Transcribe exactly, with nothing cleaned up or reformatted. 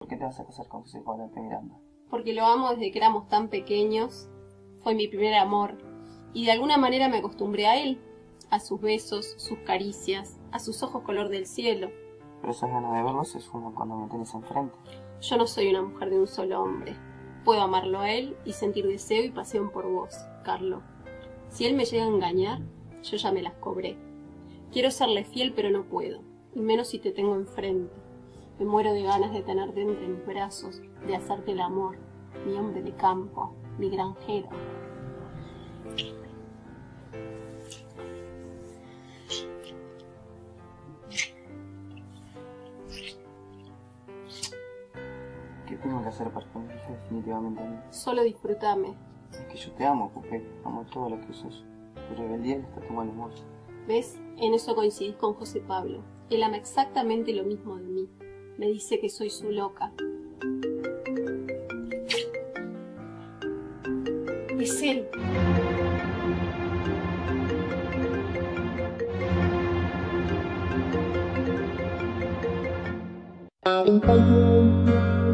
¿Por qué te vas a casar con José Pablo Arte Miranda? Porque lo amo desde que éramos tan pequeños. Fue mi primer amor. Y de alguna manera me acostumbré a él. A sus besos, sus caricias, a sus ojos color del cielo. Pero esas ganas de verlo se esfuman cuando me tenés enfrente. Yo no soy una mujer de un solo hombre. Puedo amarlo a él y sentir deseo y pasión por vos, Carlo. Si él me llega a engañar, yo ya me las cobré. Quiero serle fiel, pero no puedo. Y menos si te tengo enfrente. Me muero de ganas de tenerte entre mis brazos, de hacerte el amor, mi hombre de campo, mi granjero. ¿Qué tengo que hacer para que me elijas definitivamente a mí? Solo disfrútame. Es que yo te amo, Pupe. Amo todo lo que sos. Tu rebeldía está tu mal humor. ¿Ves? En eso coincidís con José Pablo. Él ama exactamente lo mismo de mí. Me dice que soy su loca. Es él. Thank you.